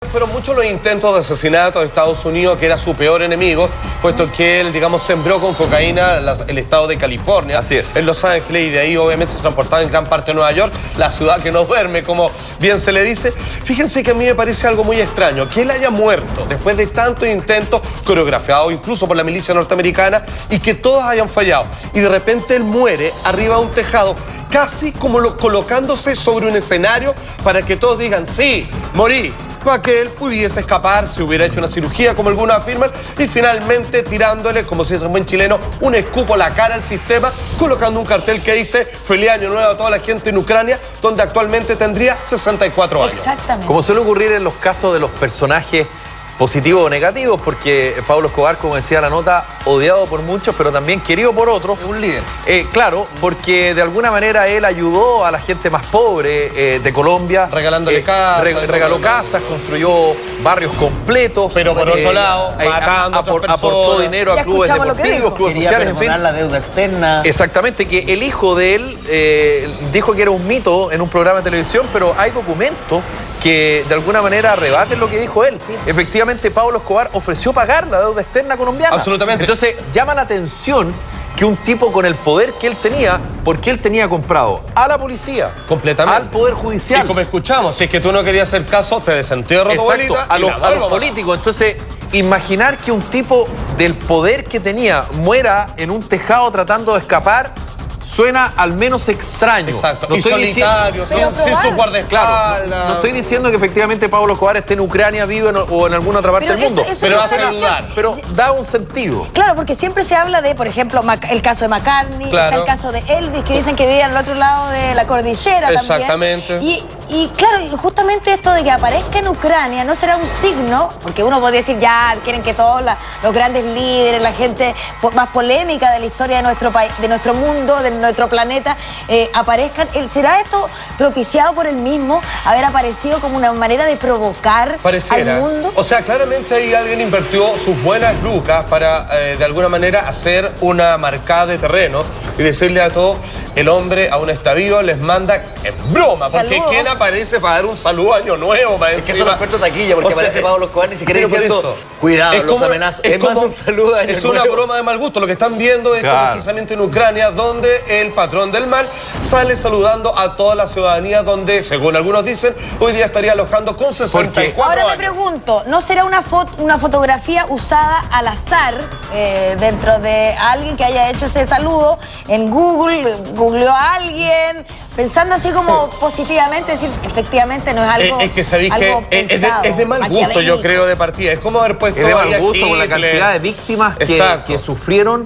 fueron muchos los intentos de asesinato de Estados Unidos, que era su peor enemigo, puesto que él, digamos, sembró con cocaína el estado de California. Así es. En Los Ángeles, y de ahí obviamente se transportaba en gran parte de Nueva York, la ciudad que no duerme, como bien se le dice. Fíjense que a mí me parece algo muy extraño, que él haya muerto después de tantos intentos coreografiados incluso por la milicia norteamericana y que todos hayan fallado. Y de repente él muere arriba de un tejado, casi como colocándose sobre un escenario para que todos digan, sí, morí, para que él pudiese escapar, si hubiera hecho una cirugía, como algunos afirman, y finalmente tirándole, como si es un buen chileno, un escupo a la cara al sistema, colocando un cartel que dice Feliz Año Nuevo a toda la gente en Ucrania, donde actualmente tendría 64 años. Exactamente. Como suele ocurrir en los casos de los personajes positivos o negativos, porque Pablo Escobar, como decía la nota, odiado por muchos, pero también querido por otros. Es un líder. Claro, porque de alguna manera él ayudó a la gente más pobre de Colombia. Regalándole casas. Regaló casas, construyó barrios completos. Pero por otro lado, matando a otras personas. Aportó dinero a clubes deportivos, clubes sociales, en fin. La deuda externa. Exactamente, que el hijo de él dijo que era un mito en un programa de televisión, pero hay documentos que de alguna manera rebaten lo que dijo él. Sí. Efectivamente, Pablo Escobar ofreció pagar la deuda externa colombiana. Absolutamente. Entonces, llama la atención que un tipo con el poder que él tenía, porque él tenía comprado a la policía, completamente, al Poder Judicial. Y como escuchamos, si es que tú no querías hacer caso, te desentierro tu abuelita. A los políticos. Entonces, imaginar que un tipo del poder que tenía muera en un tejado tratando de escapar, suena al menos extraño. Exacto. No y solitario, sin su guardaespaldas. Claro, no estoy diciendo que efectivamente Pablo Escobar esté en Ucrania, vive o en alguna otra parte del mundo. Pero hace dudar. Pero da un sentido. Claro, porque siempre se habla de, por ejemplo, el caso de McCartney, claro, está el caso de Elvis, que dicen que vivía al otro lado de la cordillera. Exactamente. También. Y claro, y justamente esto de que aparezca en Ucrania no será un signo, porque uno podría decir, ya, quieren que todos los grandes líderes, la gente más polémica de la historia de nuestro país, de nuestro mundo, de nuestro planeta, aparezcan. ¿Será esto propiciado por él mismo, haber aparecido como una manera de provocar al mundo? O sea, claramente ahí alguien invirtió sus buenas lucas para, de alguna manera, hacer una marcada de terreno y decirle a todos, el hombre aún está vivo, les manda, en broma, porque saludo. ¿Quién aparece para dar un saludo Año Nuevo? Para es que eso lo encuentro taquilla, porque aparece Pablo Escobar ni siquiera diciendo, cuidado, los amenazos. Es como un saludo a Año es una Nuevo. broma de mal gusto. Lo que están viendo es precisamente en Ucrania, donde el patrón del mal sale saludando a toda la ciudadanía, donde, según algunos dicen, hoy día estaría alojando con 64 Ahora años. me pregunto, ¿no será una fotografía usada al azar dentro de alguien que haya hecho ese saludo en Google, googleó a alguien, pensando así como positivamente, decir, efectivamente no es algo es que sabéis que es de mal gusto, yo creo, de partida. Es como haber puesto es de mal gusto Hitler, con la cantidad de víctimas que sufrieron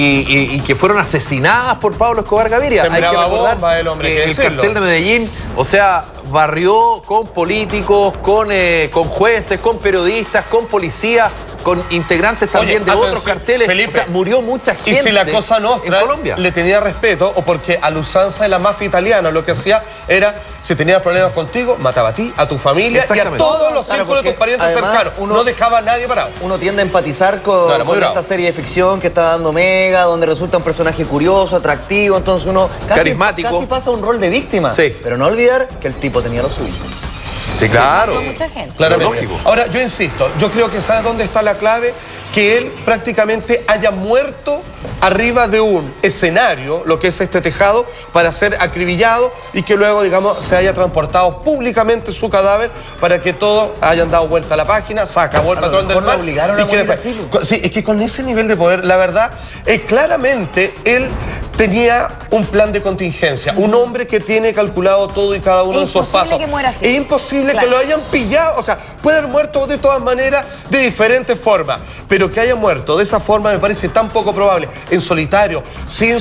y que fueron asesinadas por Pablo Escobar Gaviria. Hay que recordar bomba el hombre, que el cartel de Medellín, o sea, barrió con políticos, con jueces, con periodistas, con policías, con integrantes también de otros carteles. Felipe, o sea, murió mucha gente. Y si la Cosa Nostra en Colombia le tenía respeto, o porque a la usanza de la mafia italiana lo que hacía era, si tenía problemas contigo, mataba a ti, a tu familia y a todos los círculos de tus parientes cercanos. No dejaba a nadie parado. Uno tiende a empatizar con esta serie de ficción que está dando Mega, donde resulta un personaje curioso, atractivo, entonces uno carismático. Casi pasa un rol de víctima. Sí. Pero no olvidar que el tipo tenía lo suyo. Sí, claro. Mucha gente. Claramente. Lógico. Ahora, yo insisto, yo creo que ¿sabe dónde está la clave? Que él prácticamente haya muerto arriba de un escenario, lo que es este tejado, para ser acribillado y que luego, digamos, se haya transportado públicamente su cadáver para que todos hayan dado vuelta a la página, se acabó el patrón del mal. Obligaron a morir así. Sí, es que con ese nivel de poder, la verdad, claramente él tenía un plan de contingencia, un hombre que tiene calculado todo y cada uno de sus pasos. Que muera así. Es imposible que lo hayan pillado, o sea, puede haber muerto de todas maneras, de diferentes formas, pero que haya muerto de esa forma me parece tan poco probable, en solitario, sin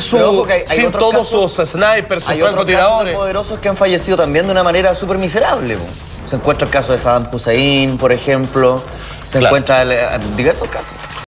todos sus snipers, sus francotiradores. Hay poderosos que han fallecido también de una manera súper miserable. Se encuentra el caso de Saddam Hussein, por ejemplo, se encuentra diversos casos.